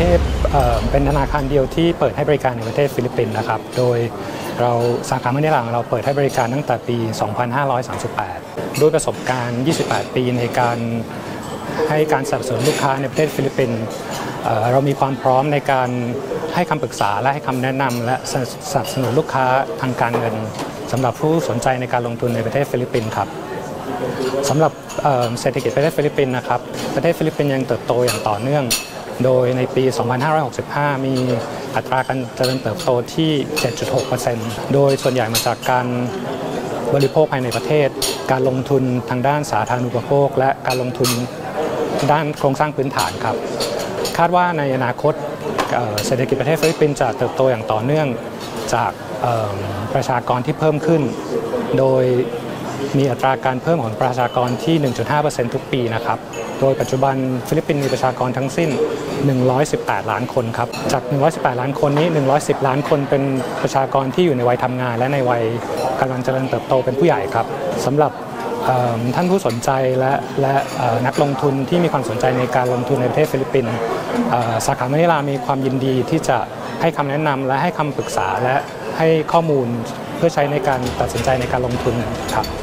ทพเป็นธนาคารเดียวที่เปิดให้บริการในประเทศฟิลิปปินส์นะครับโดยเราสาขามะนิลาเราเปิดให้บริการตั้งแต่ปี 2538 ด้วยประสบการณ์ 28 ปีในการให้การสนับสนุนลูกค้าในประเทศฟิลิปปินส์เรามีความพร้อมในการให้คำปรึกษาและให้คำแนะนำและสนับสนุนลูกค้าทางการเงินสำหรับผู้สนใจในการลงทุนในประเทศฟิลิปปินส์ครับสำหรับเศรษฐกิจประเทศฟิลิปปินส์นะครับประเทศฟิลิปปินส์ยังเติบโตอย่างต่อเนื่องโดยในปี 2565 มีอัตราการเจริญเติบโตที่ 7.6% โดยส่วนใหญ่มาจากการบริโภคภายในประเทศการลงทุนทางด้านสาธารณูปโภคและการลงทุนด้านโครงสร้างพื้นฐานครับคาดว่าในอนาคตเศรษฐกิจประเทศฟิลิปปินส์จะเติบโตอย่างต่อเนื่องจากประชากรที่เพิ่มขึ้นโดยมีอัตราการเพิ่มของประชากรที่ 1.5% ทุกปีนะครับโดยปัจจุบันฟิลิปปินส์มีประชากรทั้งสิ้น 118 ล้านคนครับจาก 118 ล้านคนนี้ 110 ล้านคนเป็นประชากรที่อยู่ในวัยทำงานและในวัยกำลังเจริญเติบโตเป็นผู้ใหญ่ครับสำหรับท่านผู้สนใจและนักลงทุนที่มีความสนใจในการลงทุนในประเทศฟิลิปปินส์สาขามะนิลามีความยินดีที่จะให้คำแนะนำและให้คำปรึกษาและให้ข้อมูลเพื่อใช้ในการตัดสินใจในการลงทุนครับ